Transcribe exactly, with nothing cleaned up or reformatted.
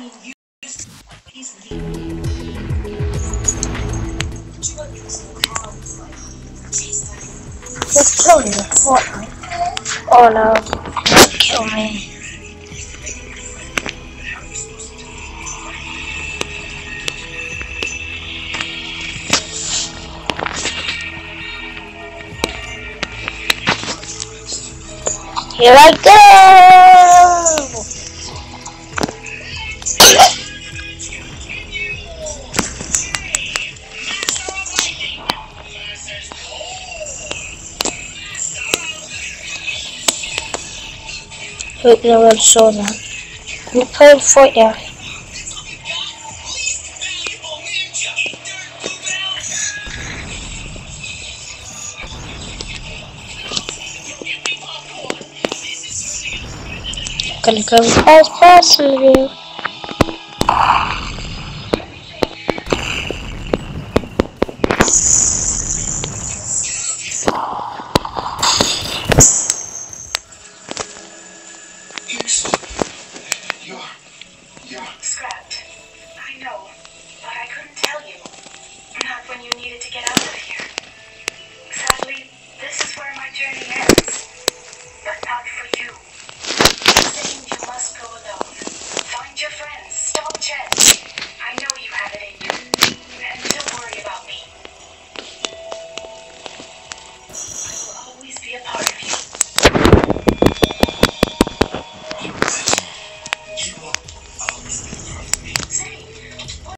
Just kill you with Fortnite. Oh no, don't kill me. Here I go! Hope no one saw that. We played Fortnite. Gonna go past past you. Excellent.